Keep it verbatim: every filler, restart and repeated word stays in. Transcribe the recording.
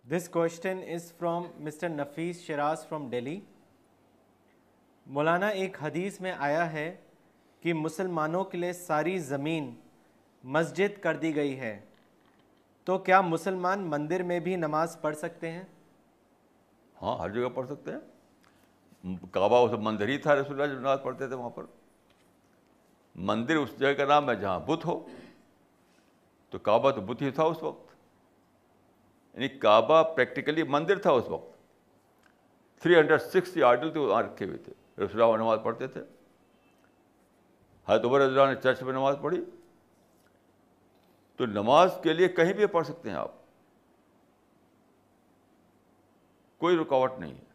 This question is from Mister Nafees Shiraz from Delhi. مولانا ایک حدیث میں آیا ہے کہ مسلمانوں کے لیے ساری زمین مسجد کر دی گئی ہے، تو کیا مسلمان مندر میں بھی نماز پڑھ سکتے ہیں؟ ہاں، ہر جگہ پڑھ سکتے ہیں. کعبہ اس مندر ہی تھا، رسول اللہ جو نماز پڑھتے تھے وہاں پر. مندر اس جگہ کا نام ہے جہاں بت ہو، تو کعبہ تو بت ہی تھا اس وقت. یعنی کعبہ پریکٹیکلی مندر تھا اس وقت. تھری ہنڈریڈ سکسٹی آئیڈل تو وہاں رکھے ہوئے تھے. رسول اللہ نماز پڑھتے تھے. حضرت عمر رضی اللہ نے چرچ میں نماز پڑھی. تو نماز کے لیے کہیں بھی پڑھ سکتے ہیں آپ، کوئی رکاوٹ نہیں ہے.